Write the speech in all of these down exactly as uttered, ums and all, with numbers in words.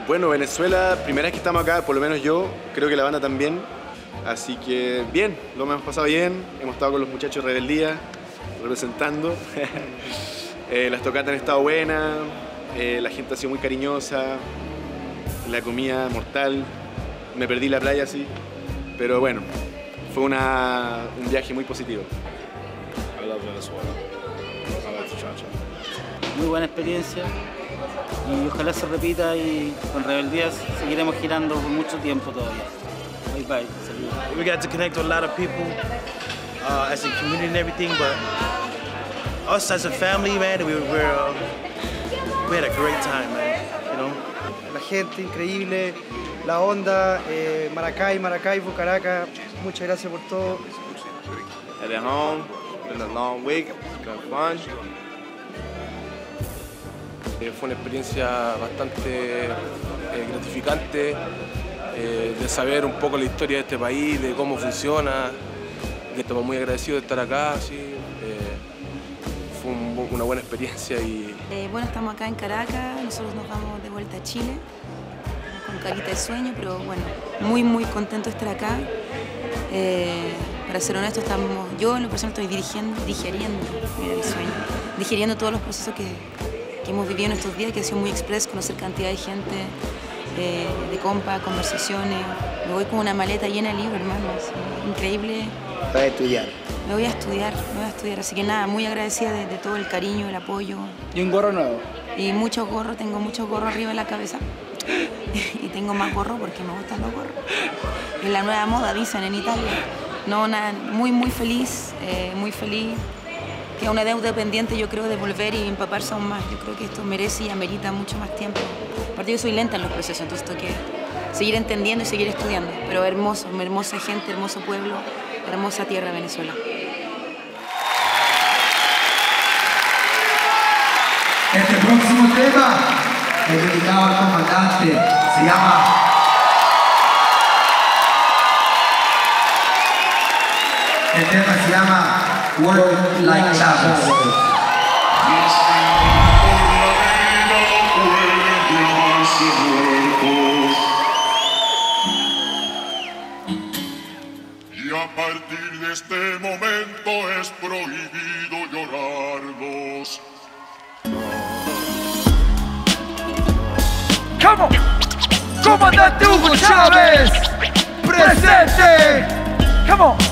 Bueno, Venezuela, primera vez que estamos acá, por lo menos yo, creo que la banda también. Así que bien, lo hemos pasado bien, hemos estado con los muchachos de Rebeldía, representando. eh, las tocatas han estado buenas, eh, la gente ha sido muy cariñosa, la comida mortal, me perdí la playa sí, pero bueno, fue una, un viaje muy positivo. I love Venezuela. I like the cha-cha. Muy buena experiencia y ojalá se repita y con Rebeldías seguiremos girando por mucho tiempo todavía. Bye bye. Saludos. We got to connect with a lot of people uh, as a community and everything, but us as a family, man, we, we're, uh, we had a great time, man, you know? La gente increíble, la onda, eh, Maracay, Maracaibo, Caracas, muchas gracias por todo. At home, been a long week, it's been fun. Eh, fue una experiencia bastante eh, gratificante eh, de saber un poco la historia de este país, de cómo funciona. Estamos muy agradecidos de estar acá, sí. eh, fue un, una buena experiencia. Y... Eh, bueno, estamos acá en Caracas, nosotros nos vamos de vuelta a Chile, con carita de sueño, pero bueno, muy muy contento de estar acá. Eh, para ser honesto, estamos, yo en lo personal estoy dirigiendo, digeriendo, mira el sueño, digeriendo todos los procesos que, que hemos vivido en estos días, que ha sido muy express, conocer cantidad de gente, eh, de compa, conversaciones. Me voy con una maleta llena de libros, hermanos, increíble. Para estudiar. Me voy a estudiar, me voy a estudiar, así que nada, muy agradecida de, de todo el cariño, el apoyo. Y un gorro nuevo. Y muchos gorros, tengo muchos gorros arriba de la cabeza. Y tengo más gorros porque me gustan los gorros. Es la nueva moda, dicen en Italia. No, nada, muy, muy feliz, eh, muy feliz. Que una deuda pendiente, yo creo, de volver y empaparse aún más. Yo creo que esto merece y amerita mucho más tiempo. Aparte, yo soy lenta en los procesos, entonces tengo que seguir entendiendo y seguir estudiando. Pero hermoso, hermosa gente, hermoso pueblo, hermosa tierra Venezuela. Este próximo tema es dedicado al comandante, se llama el tema se llama Work Like Chávez. Y a partir de este momento es prohibido llorarnos. Come on. Comandante Hugo Chávez, presente. Come on.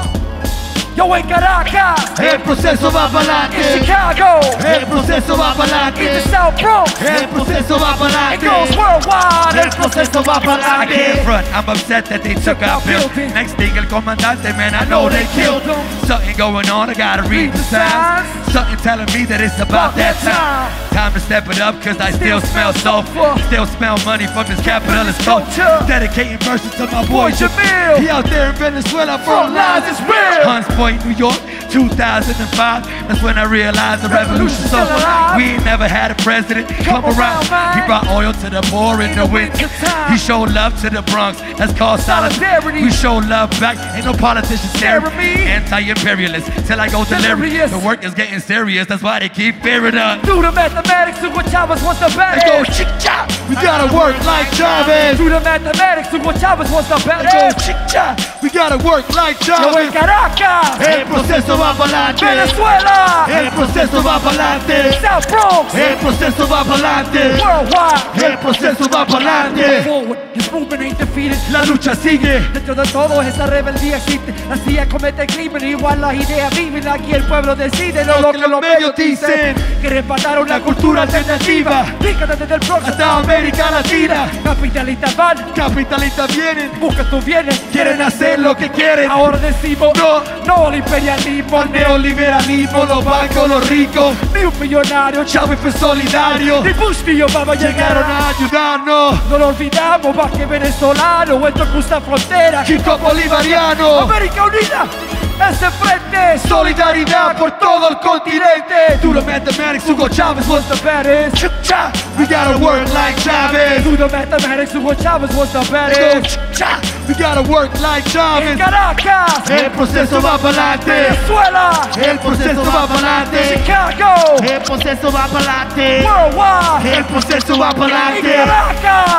Yo en Caracas, el proceso va para adelante. En Chicago, el proceso va para adelante. En South Bronx, el proceso va para adelante. It goes worldwide, el proceso va para adelante. I can't front, I'm upset that they took our building. Next thing, el comandante, man, I know they killed him. Something going on, I gotta read the signs. Something telling me that it's about that time. Time to step it up, cause I still smell sulfur. Still smell money from this capitalist culture. Dedicating verses to my boy Jamil. He out there in Venezuela, front lines is real. Hunts Point, New York, two thousand five. That's when I realized the revolution's so alive. We ain't never had a president come around. He brought oil to the poor in the winter. He showed love to the Bronx, that's called solidarity. We show love back, ain't no politician scaring me. Anti-imperialist, till I go delirious. The work is getting serious, that's why they keep fearing us. Do the mathematics, Hugo Chavez wants the best. Go chick-chop, we gotta work like Chavez. Do the mathematics, Hugo Chavez wants the best. Go chick-chop, we gotta work like Chavez. Yo en Caracas, el proceso va para adelante. Venezuela, el proceso va para adelante. South Bronx, el proceso va para adelante. Worldwide, el proceso va para adelante. This movement ain't defeated. La lucha sigue. Dentro de todo esa rebeldía existe. La C I A comete crimen, igual las ideas viven. Aquí el pueblo decide, no lo que los medios dicen. Que reparar una cultura alternativa. Fíjate desde el Bronx hasta América Latina. Capitalistas van, capitalistas vienen. Buscan tus bienes, quieren hacer lo que quieren. Ahora decimos no, no al imperialismo, al neoliberalismo, los bancos, los ricos. Ni un millonario, Chávez fue solidario. Ni Bush ni Obama llegaron a ayudarnos. No lo olvidamos, más que venezolano. Esto cruza frontera, Chico bolivariano. América Unida, ese frente. Solidaridad por todo el continente. Do the mathematics, Hugo Chavez was the baddest. Ch-cha, we gotta work like Chavez. Do the mathematics, Hugo Chavez was the baddest. Ch-cha, we gotta work like Chavez. En Caracas, el proceso va para adelante. Venezuela, el proceso va para adelante. Chicago, el proceso va para adelante. Worldwide, el proceso va para adelante. En Caracas,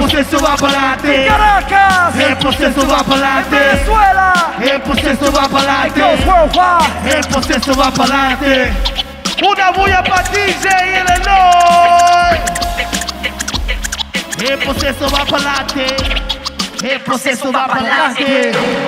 proceso va pa'lante. Caracas, el proceso va pa'lante. Venezuela, el proceso va pa'lante. El proceso va pa'lante. Una bulla para D J Illinois. El proceso va pa'lante. El proceso va pa'lante.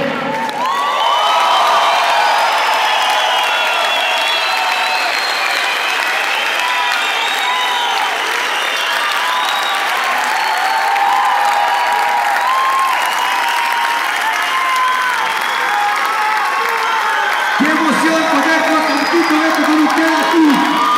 ¡Qué emoción poder compartir con esto con ustedes aquí!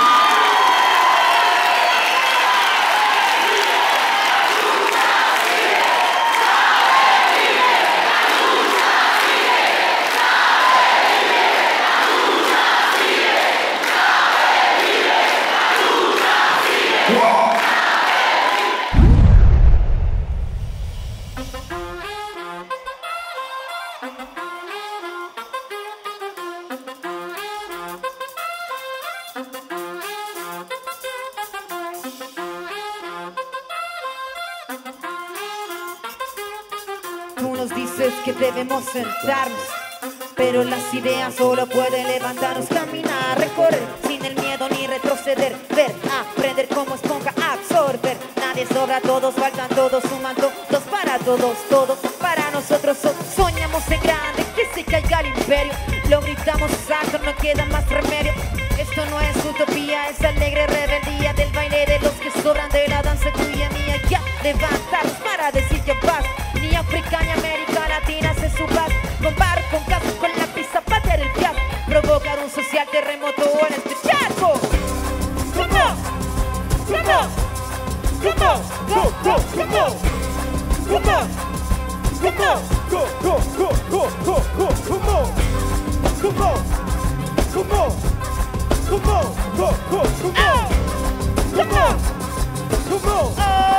Tú nos dices que debemos sentarnos, pero las ideas solo pueden levantarnos, caminar, recorrer sin el miedo ni retroceder, ver, aprender como esponja, absorber. Nadie sobra, todos faltan, todos suman, todos para todos, todos para nosotros. Soñamos en grande, que se caiga el imperio, lo gritamos alto, no queda más remedio. Esto no es utopía, es alegre rebeldía del baile de los que sobran, de la danza tuya mía. Ya levantaros para decir que vas. Ni África ni América Latina se suban con bar, con caso, con la pizza, patear el piano, provocar un social terremoto en este charco. Come on, come on, come on, go, go, come on, come on, come on, go, go, go, go, go, go, come on, come on, come on, come on, go, go, come on, come on, come on.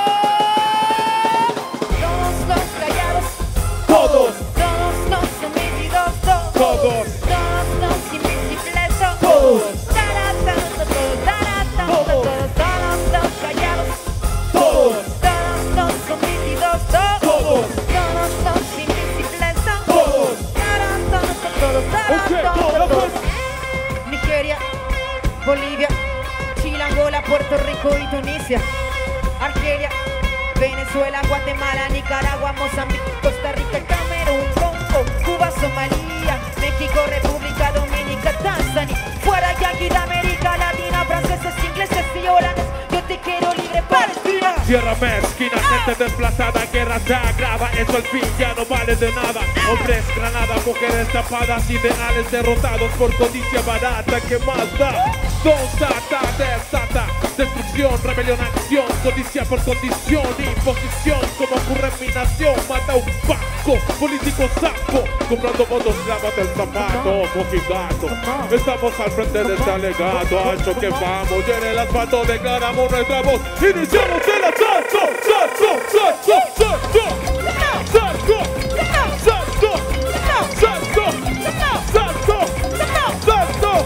Todos, todos los sometidos, todos, todos, todos los invisibles, todos, todos, todos, todos los callados, todos, todos los sometidos, todos, todos los invisibles, todos, todos, todos, todos, Nigeria, Bolivia, Chile, Angola, Puerto Rico y Tunisia, Argelia, Venezuela, Guatemala, Nicaragua, Mozambique, Costa Rica, Camerún, Congo, Cuba, Somalia, México, República Dominicana, Tanzania, fuera Yankee de América Latina, franceses, ingleses y holandeses, yo te quiero libre, Palestina. Tierra mezquina, gente desplazada, guerra sagrada, eso al fin ya no vale de nada. Hombres, granadas, mujeres tapadas, ideales derrotados por codicia barata, ¿qué más da? Donsata, desata, destrucción, rebelión, acción, codicia por condición, imposición, como ocurre en mi nación, mata un banco, político sapo, comprando votos, lávate el zapato, mojigato. Estamos al frente de este alegato, ancho que vamos, llene el asfalto, declaramos nuestra voz, iniciamos el asalto, salto, salto, salto, salto, salto, salto, salto, salto.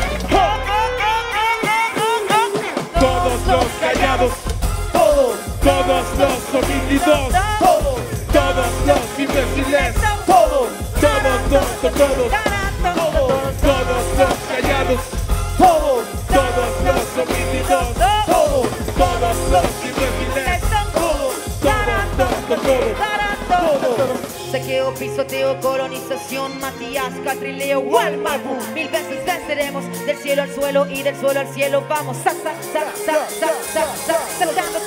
Todos los callados, todos, todos los homicidios, todos, todos los imbéciles, todos, todos, todos, todos, todos, todos los callados, todos, todos los homicidios, todos, todos los imbéciles, todos, todos, todos, todos, todos. Saqueo, pisoteo, colonización, Matías, Catrileo, Walmapu. Mil veces venceremos, del cielo al suelo y del suelo al cielo. Vamos, sa, sa, sa, sa, sa, sa, sa, saltando